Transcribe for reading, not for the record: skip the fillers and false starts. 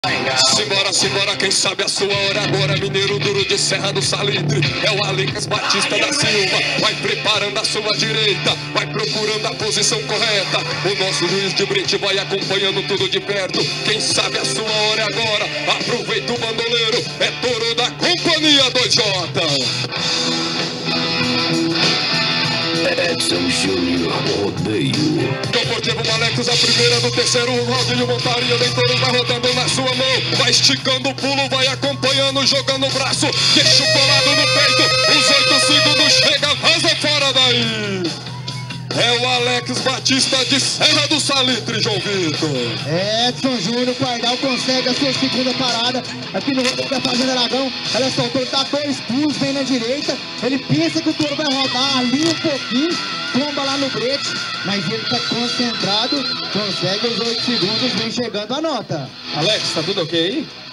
Simbora, simbora, quem sabe a sua hora agora. Mineiro duro de Serra do Salitre, é o Alex Batista da Silva. Vai preparando a sua direita, vai procurando a posição correta. O nosso juiz de brinde vai acompanhando tudo de perto. Quem sabe a sua hora agora, aproveita o bandoleiro. É touro da Companhia 2J. Edson Júnior, rodeio. Deportivo Malecos, a primeira do terceiro. O Claudinho Montaria, nem touro vai rodando na sua mão. Vai esticando o pulo, vai acompanhando, jogando o braço. Deixa o colado no peito. Os 8 segundos chega, vaza fora daí. É o Alex Batista de Serra do Salitre, João Vitor. Edson Júnior, Pardal consegue a sua segunda parada aqui no rodeio da Fazenda Aragão. Olha só, o touro tá 2 pulos, vem na direita. Ele pensa que o touro vai rodar ali um pouquinho, tomba lá no brete, mas ele tá concentrado, consegue os 8 segundos, vem chegando a nota. Alex, tá tudo ok aí?